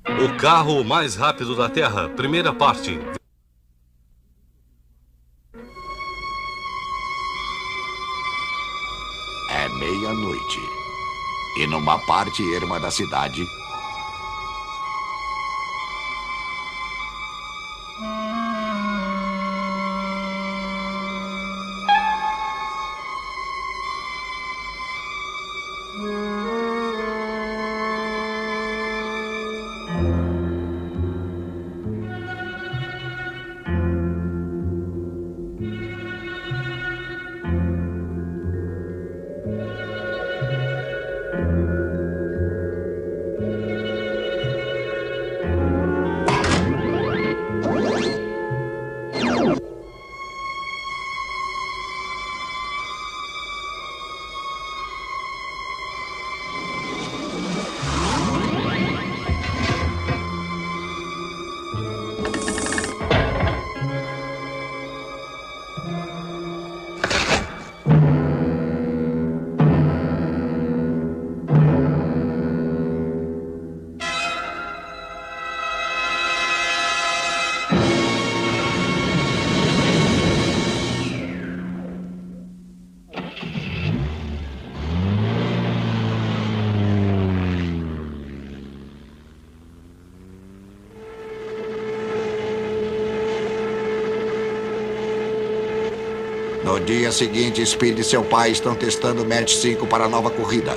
O carro mais rápido da Terra, primeira parte. É meia-noite. E numa parte erma da cidade... No dia seguinte, Speed e seu pai estão testando o Match 5 para a nova corrida.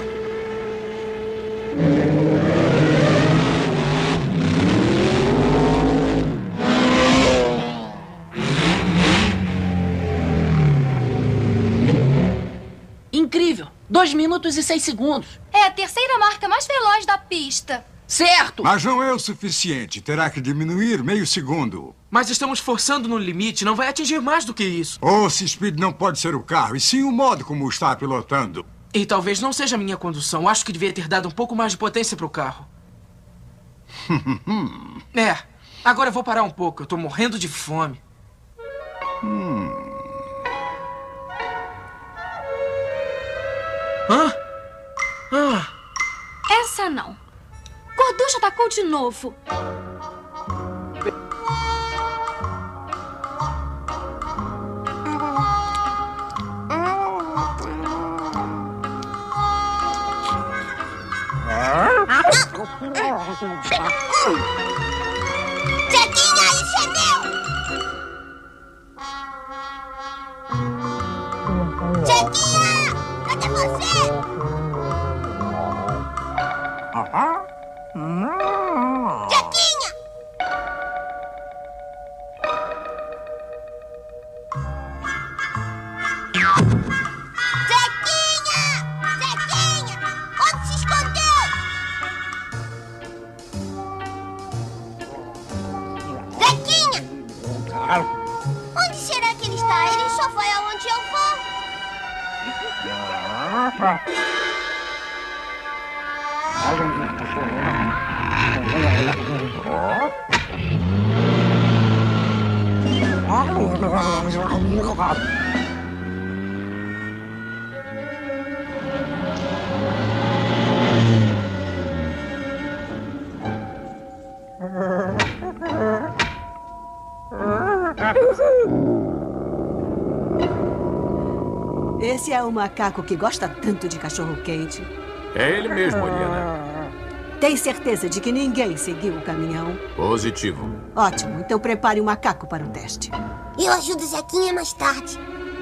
Incrível! 2 minutos e 6 segundos. É a terceira marca mais veloz da pista. Certo! Mas não é o suficiente. Terá que diminuir meio segundo. Mas estamos forçando no limite. Não vai atingir mais do que isso. Se Speed não pode ser o carro, e sim o modo como está pilotando. E talvez não seja a minha condução. Acho que devia ter dado um pouco mais de potência pro carro. Agora eu vou parar um pouco. Eu tô morrendo de fome. Essa não. Gorducho atacou de novo. Jequinha, isso é meu! Jequinha! Cadê você? Jequinha! Jequinha! Onde se escondeu? Jequinha! Onde será que ele está? Ele só vai aonde eu vou. Esse é o macaco que gosta tanto de cachorro-quente. É ele mesmo, Oriana. Tem certeza de que ninguém seguiu o caminhão? Positivo. Ótimo, então prepare o macaco para o teste. Eu ajudo o Zequinha mais tarde.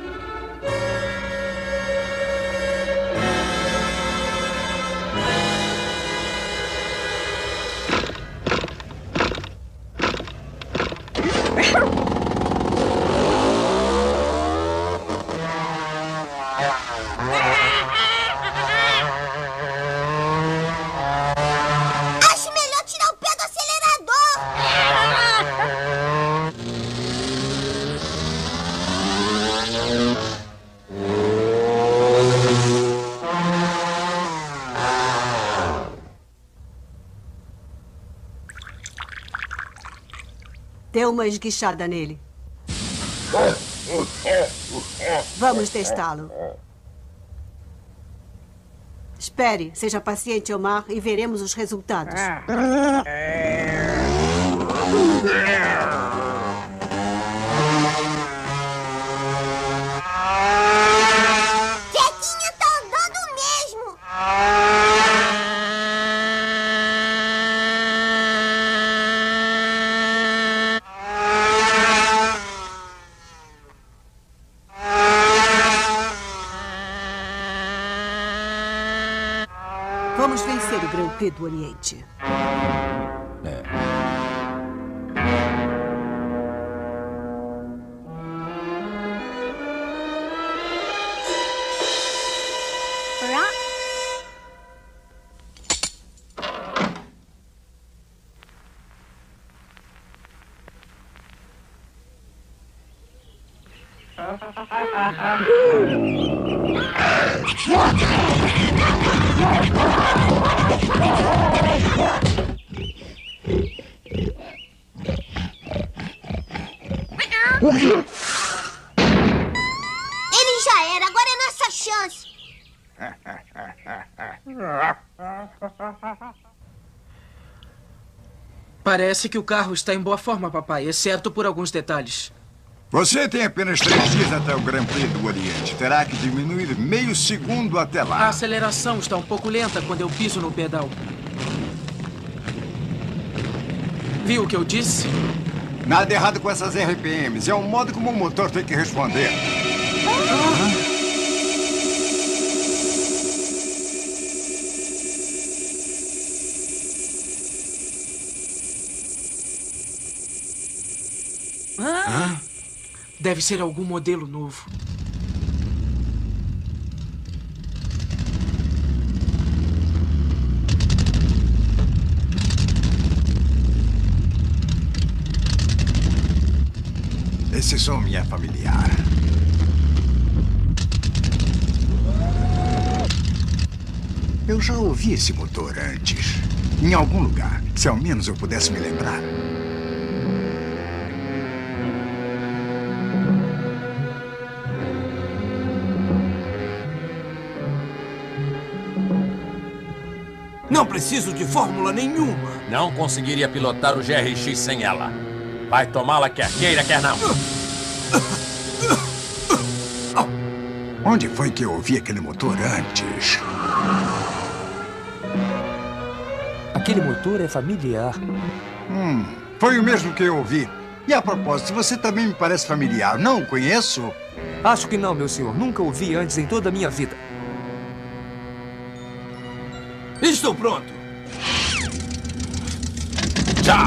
Acho melhor tirar o pé do Dê uma esguichada nele. Vamos testá-lo. Espere, seja paciente, Omar, e veremos os resultados. Zequinha tá andando mesmo. Vamos vencer o Grand Prix do Oriente. Ele já era, agora é nossa chance. Parece que o carro está em boa forma, papai, exceto por alguns detalhes. Você tem apenas 3 dias até o Grand Prix do Oriente. Terá que diminuir meio segundo até A lá. aceleração está um pouco lenta quando eu piso no pedal. Viu o que eu disse? Nada errado com essas RPMs. É o modo como o motor tem que responder. Deve ser algum modelo novo. Esse som me é familiar. Eu já ouvi esse motor antes. Em algum lugar. Se ao menos eu pudesse me lembrar. Não preciso de fórmula nenhuma. Não conseguiria pilotar o GRX sem ela. Vai tomá-la quer queira, quer não. Onde foi que eu ouvi aquele motor antes? Aquele motor é familiar. Foi o mesmo que eu ouvi. E a propósito, você também me parece familiar. Não o conheço? Acho que não, meu senhor. Nunca ouvi antes em toda a minha vida. Estou pronto. Já!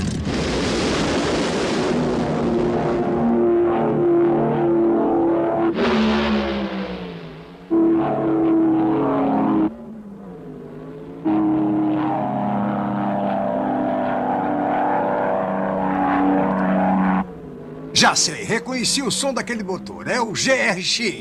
Já sei, reconheci o som daquele motor. É o GRX.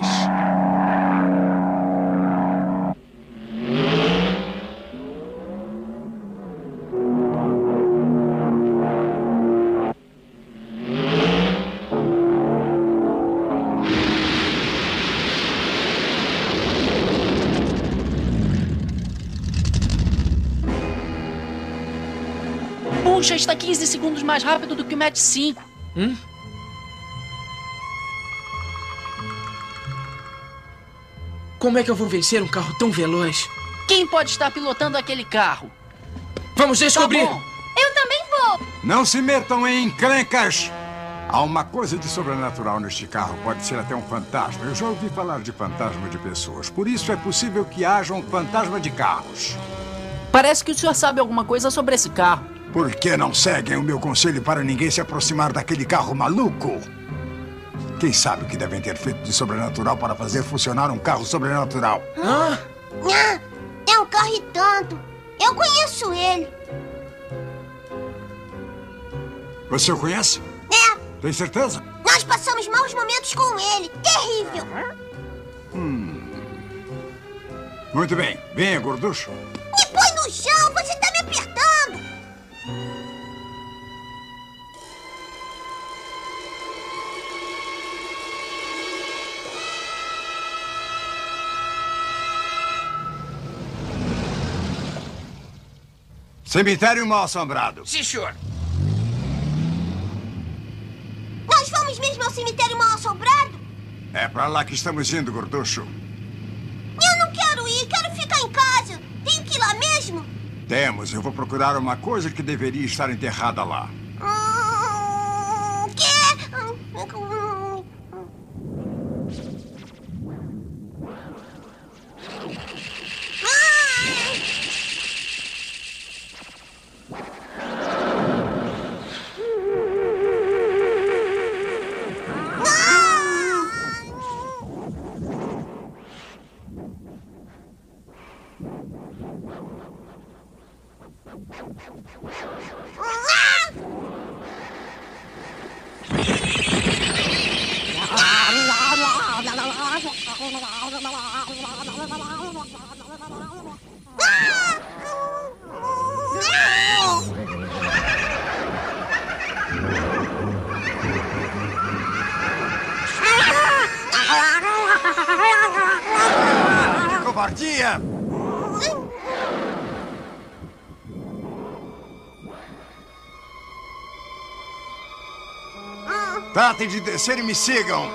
Puxa, está 15 segundos mais rápido do que o Match 5. Como é que eu vou vencer um carro tão veloz? Quem pode estar pilotando aquele carro? Vamos descobrir! Tá bom. Eu também vou. Não se metam em encrencas. Há uma coisa de sobrenatural neste carro. Pode ser até um fantasma. Eu já ouvi falar de fantasma de pessoas. Por isso é possível que haja um fantasma de carros. Parece que o senhor sabe alguma coisa sobre esse carro. Por que não seguem o meu conselho para ninguém se aproximar daquele carro maluco? Quem sabe o que devem ter feito de sobrenatural para fazer funcionar um carro sobrenatural? É um carro e tanto. Eu conheço ele. Você o conhece? É, Tem certeza? nós passamos maus momentos com ele. Terrível. Muito bem. Venha, gorducho. Me põe no chão, você tá me apertando. Cemitério mal-assombrado. Sim, senhor. Nós vamos mesmo ao cemitério mal-assombrado? É pra lá que estamos indo, gorducho. Eu não quero ir, quero ficar em casa. Tenho que ir lá mesmo? Temos. Eu vou procurar uma coisa que deveria estar enterrada lá. Que covardia! Tratem de descer e me sigam.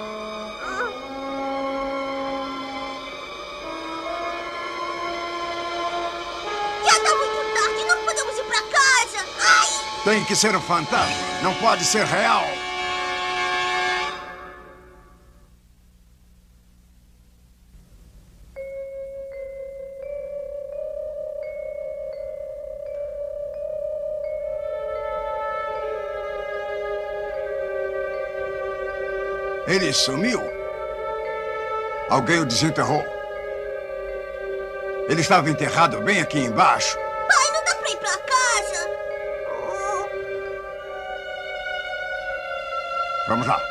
Já tá muito tarde, não podemos ir pra casa. Ai! Tem que ser um fantasma. Não pode ser real. Ele sumiu. Alguém o desenterrou. Ele estava enterrado bem aqui embaixo. Pai, não dá pra ir pra casa. Vamos lá.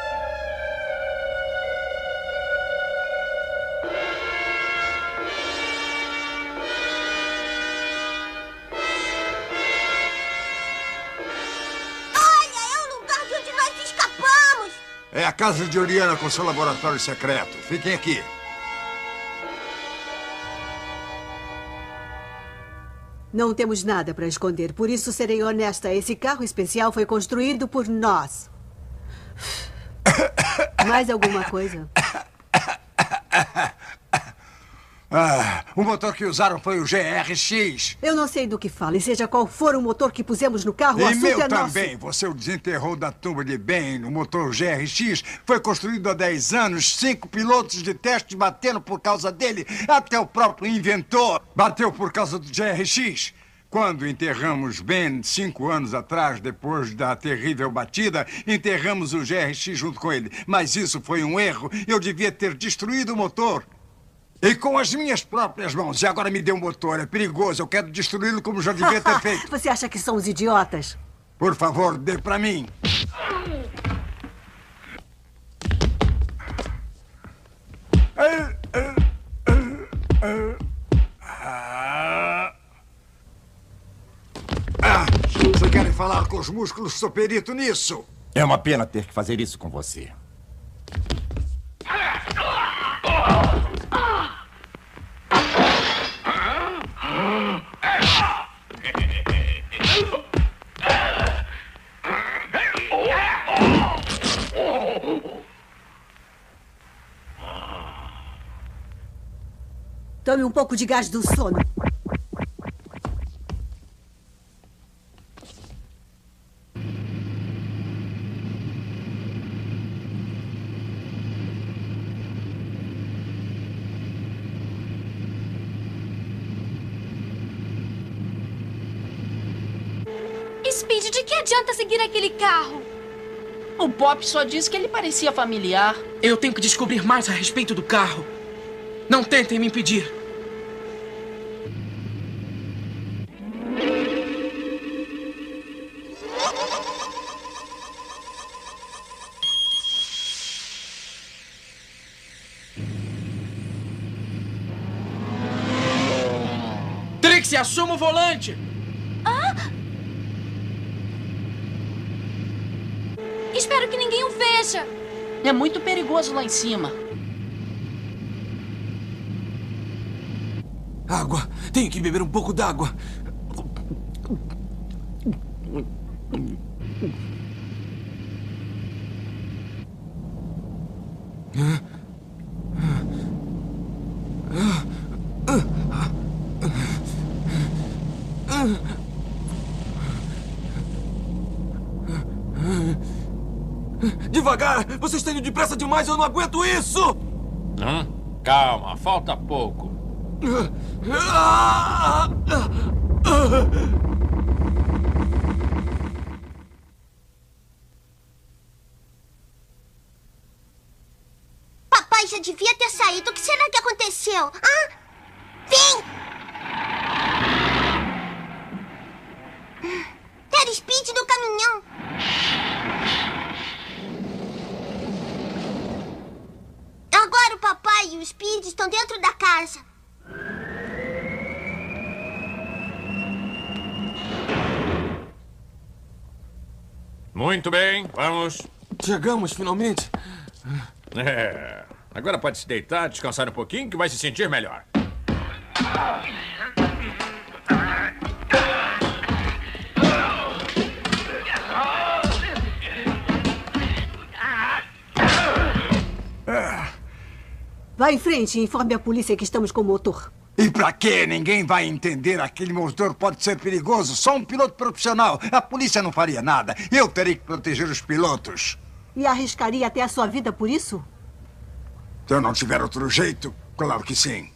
Olha, é o lugar de onde nós escapamos. É a casa de Oriana com seu laboratório secreto. Fiquem aqui. Não temos nada para esconder, por isso serei honesta. Esse carro especial foi construído por nós. Mais alguma coisa? O motor que usaram foi o GRX. Eu não sei do que fala, e seja qual for o motor que pusemos no carro, o E assunto meu é nosso. também. Você o desenterrou da tumba de Ben. O motor GRX foi construído há 10 anos. 5 pilotos de teste bateram por causa dele. Até o próprio inventor bateu por causa do GRX. Quando enterramos Ben 5 anos atrás, depois da terrível batida, enterramos o GRX junto com ele. Mas isso foi um erro. Eu devia ter destruído o motor. E com as minhas próprias mãos. E agora me dê um motor. É perigoso. Eu quero destruí-lo como já devia ter feito. Você acha que somos idiotas? Por favor, dê pra mim. Você quer falar com os músculos? Sou perito nisso. É uma pena ter que fazer isso com você. Tome um pouco de gás do sono. Speed, de que adianta seguir aquele carro? O Pop só disse que ele parecia familiar. Eu tenho que descobrir mais a respeito do carro. Não tentem me impedir. Trixie, assuma o volante! Espero que ninguém o veja. É muito perigoso lá em cima. Água. Tenho que beber um pouco d'água. Devagar! Vocês estão indo depressa demais, eu não aguento isso! Calma, falta pouco. Papai já devia ter saído. O que será que aconteceu? Ah! Vem! Era Speed do caminhão. Agora o papai e o Speed estão dentro da casa. Muito bem, vamos. Chegamos, finalmente. Agora pode se deitar, descansar um pouquinho, que vai se sentir melhor. Vá em frente e informe a polícia que estamos com o motor. E pra quê? Ninguém vai entender. Aquele motor pode ser perigoso. Só um piloto profissional. A polícia não faria nada. Eu terei que proteger os pilotos. E arriscaria até a sua vida por isso? Se eu não tiver outro jeito, claro que sim.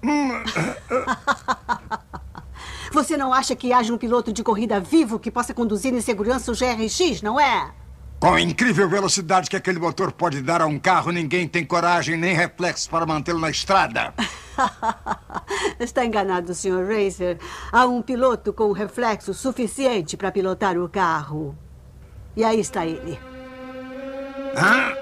Você não acha que haja um piloto de corrida vivo que possa conduzir em segurança o GRX, não é? Com a incrível velocidade que aquele motor pode dar a um carro, ninguém tem coragem nem reflexos para mantê-lo na estrada. Está enganado, Sr. Racer. Há um piloto com reflexo suficiente para pilotar o carro. E aí está ele. Hã?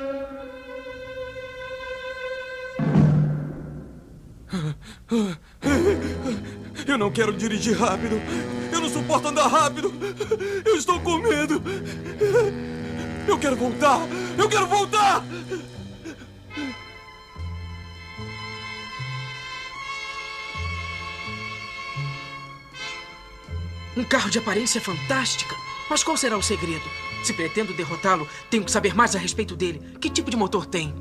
Eu não quero dirigir rápido. Eu não suporto andar rápido. Eu estou com medo. Eu quero voltar. Eu quero voltar. Um carro de aparência fantástica. Mas qual será o segredo? Se pretendo derrotá-lo, tenho que saber mais a respeito dele. Que tipo de motor tem?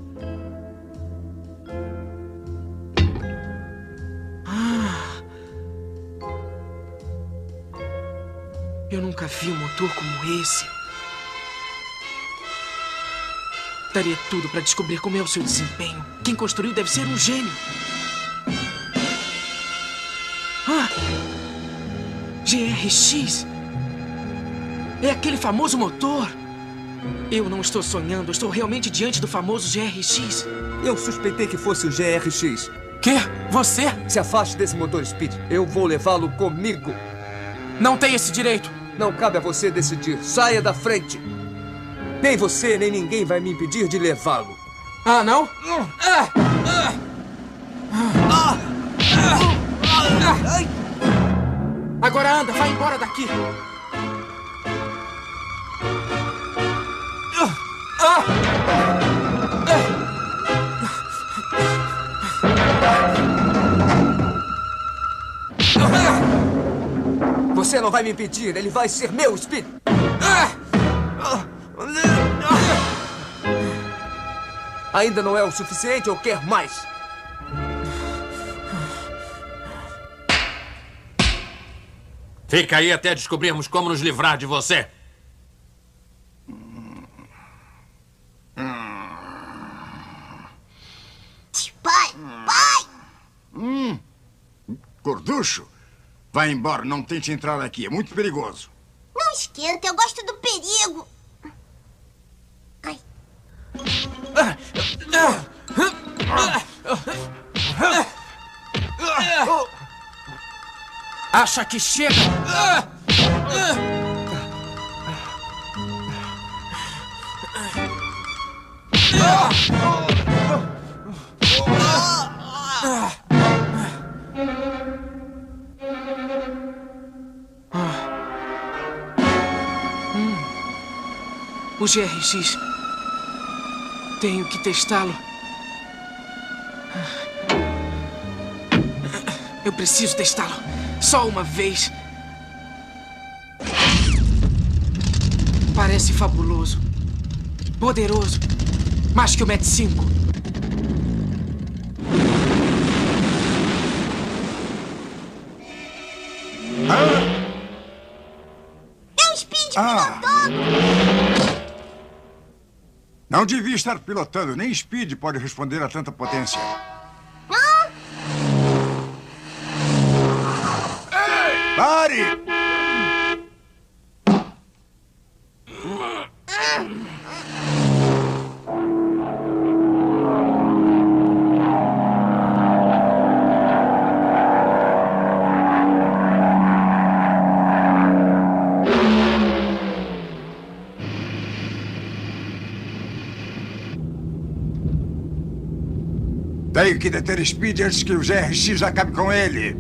Eu nunca vi um motor como esse. Daria tudo para descobrir como é o seu desempenho. Quem construiu deve ser um gênio. GRX. É aquele famoso motor. Eu não estou sonhando, estou realmente diante do famoso GRX. Eu suspeitei que fosse o GRX. Quê? Você? Se afaste desse motor, Speed. Eu vou levá-lo comigo. Não tem esse direito. Não cabe a você decidir. Saia da frente. Nem você, nem ninguém vai me impedir de levá-lo. Ah, não? Agora anda, vai embora daqui. Você não vai me impedir, ele vai ser meu, Speed. Ainda não é o suficiente ou quer mais? Fica aí até descobrirmos como nos livrar de você. Pai! Gorducho, vai embora, não tente entrar aqui, é muito perigoso. Não esquenta, eu gosto do perigo. Ai. Acha que chega? O GRX. Tenho que testá-lo. Eu preciso testá-lo. Só uma vez. Parece fabuloso. Poderoso. Mais que o Mach 5. É um Speed pilotando! Não devia estar pilotando. Nem Speed pode responder a tanta potência. Pare! Tenho que deter Speed antes que o GRX acabe com ele.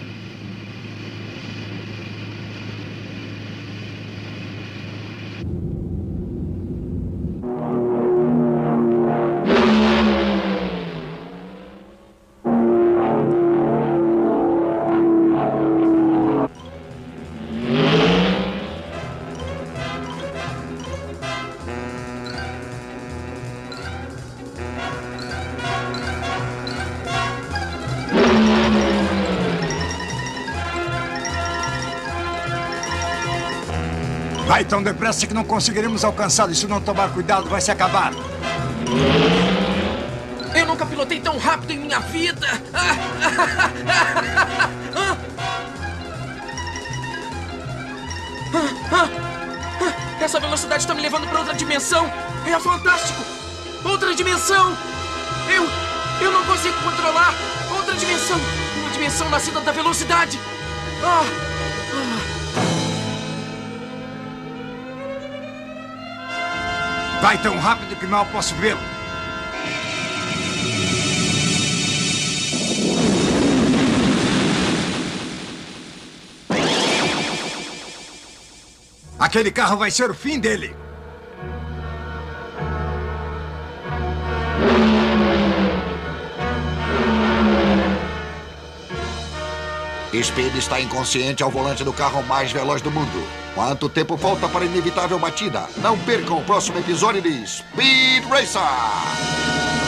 Vai tão depressa que não conseguiremos alcançá-lo. E se não tomar cuidado, vai se acabar. Eu nunca pilotei tão rápido em minha vida. Essa velocidade está me levando para outra dimensão. É fantástico. Outra dimensão. Eu não consigo controlar. Outra dimensão. Uma dimensão nascida da velocidade. Vai tão rápido que mal posso vê-lo. Aquele carro vai ser o fim dele. Speed está inconsciente ao volante do carro mais veloz do mundo. Quanto tempo falta para a inevitável batida? Não percam o próximo episódio de Speed Racer!